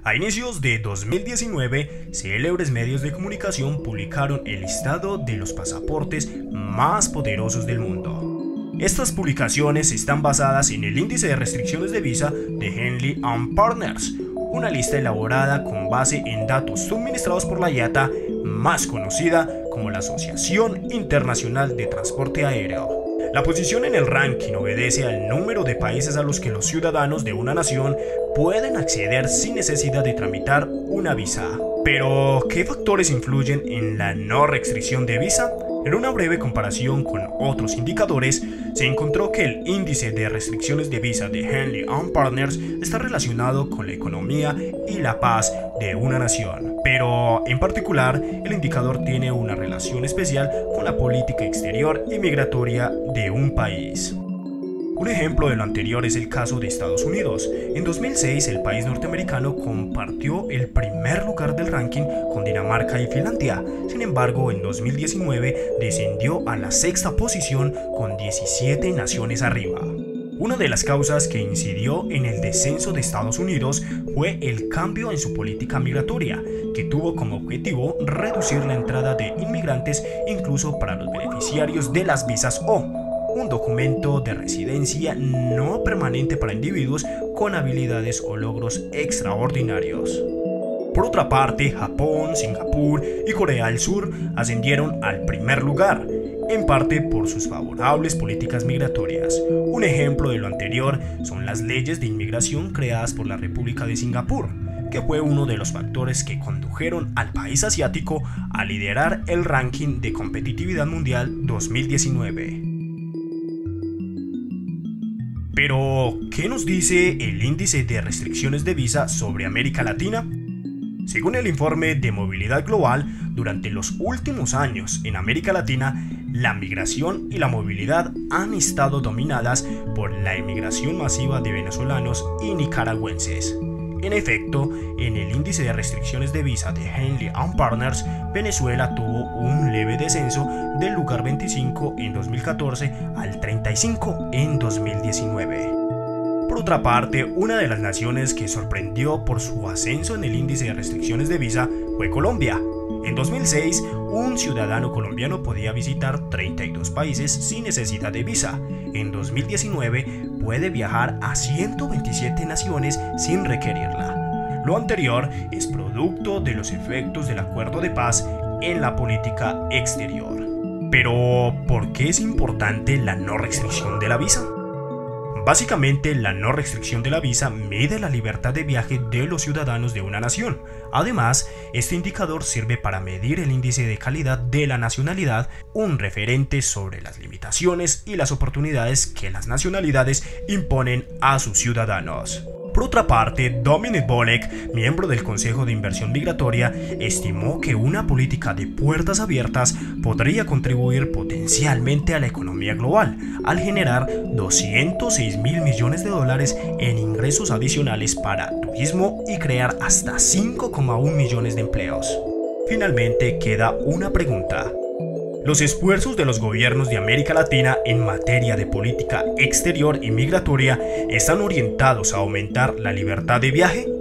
A inicios de 2019, célebres medios de comunicación publicaron el listado de los pasaportes más poderosos del mundo. Estas publicaciones están basadas en el índice de restricciones de visa de Henley & Partners, una lista elaborada con base en datos suministrados por la IATA, más conocida como la Asociación Internacional de Transporte Aéreo. La posición en el ranking obedece al número de países a los que los ciudadanos de una nación pueden acceder sin necesidad de tramitar una visa. Pero, ¿qué factores influyen en la no restricción de visa? En una breve comparación con otros indicadores, se encontró que el índice de restricciones de visa de Henley & Partners está relacionado con la economía y la paz de una nación. Pero, en particular, el indicador tiene una relación especial con la política exterior y migratoria de un país. Un ejemplo de lo anterior es el caso de Estados Unidos. En 2006, el país norteamericano compartió el primer lugar del ranking con Dinamarca y Finlandia. Sin embargo, en 2019 descendió a la sexta posición con 17 naciones arriba. Una de las causas que incidió en el descenso de Estados Unidos fue el cambio en su política migratoria, que tuvo como objetivo reducir la entrada de inmigrantes incluso para los beneficiarios de las visas O, un documento de residencia no permanente para individuos con habilidades o logros extraordinarios. Por otra parte, Japón, Singapur y Corea del Sur ascendieron al primer lugar, en parte por sus favorables políticas migratorias. Un ejemplo de lo anterior son las leyes de inmigración creadas por la República de Singapur, que fue uno de los factores que condujeron al país asiático a liderar el ranking de competitividad mundial 2019. Pero, ¿qué nos dice el índice de restricciones de visa sobre América Latina? Según el informe de movilidad global, durante los últimos años en América Latina, la migración y la movilidad han estado dominadas por la emigración masiva de venezolanos y nicaragüenses. En efecto, en el índice de restricciones de visa de Henley & Partners, Venezuela tuvo un leve descenso del lugar 25 en 2014 al 35 en 2019. Por otra parte, una de las naciones que sorprendió por su ascenso en el índice de restricciones de visa fue Colombia. En 2006, un ciudadano colombiano podía visitar 32 países sin necesidad de visa. En 2019, puede viajar a 127 naciones sin requerirla. Lo anterior es producto de los efectos del acuerdo de paz en la política exterior. Pero, ¿por qué es importante la no restricción de la visa? Básicamente, la no restricción de la visa mide la libertad de viaje de los ciudadanos de una nación. Además, este indicador sirve para medir el índice de calidad de la nacionalidad, un referente sobre las limitaciones y las oportunidades que las nacionalidades imponen a sus ciudadanos. Por otra parte, Dominic Bolek, miembro del Consejo de Inversión Migratoria, estimó que una política de puertas abiertas podría contribuir potencialmente a la economía global, al generar 206.000 millones de dólares en ingresos adicionales para turismo y crear hasta 5,1 millones de empleos. Finalmente, queda una pregunta. ¿Los esfuerzos de los gobiernos de América Latina en materia de política exterior y migratoria están orientados a aumentar la libertad de viaje?